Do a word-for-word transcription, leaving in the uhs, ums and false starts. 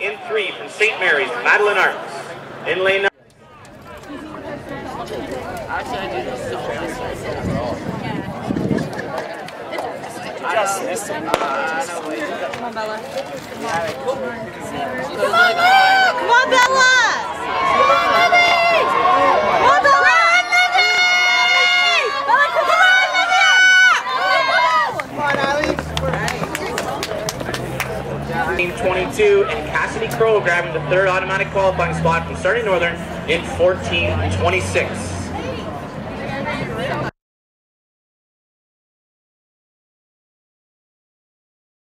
in three from Saint Mary's, Madeline Arts. In lane number. Actually, I do this so Just missed him. Come on, Bella. Come on, Come on, Bella! Come on, Libby! Come on, Bella! Bella, come on, Libby! Come on, Allie. Team twenty-two and Cassidy Crow grabbing the third automatic qualifying spot from Starting Northern in fourteen twenty-six.